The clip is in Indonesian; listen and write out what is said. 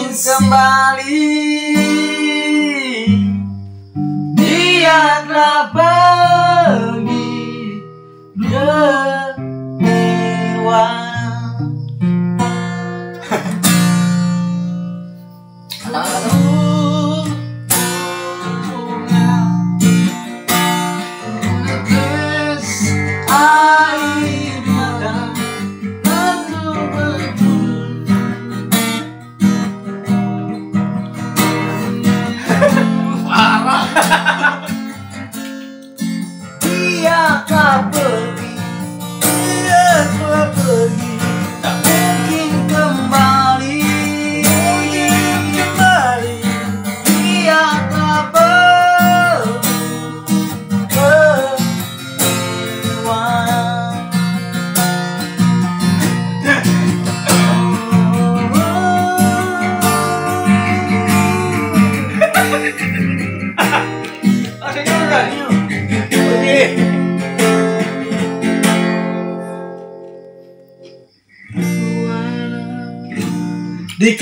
kembali, dia telah pergi lewat. Air mata betul-betul parah. Dia telah pergi, dia telah pergi, tak mungkin kembali, mungkin kembali. Dia telah pergi lewat.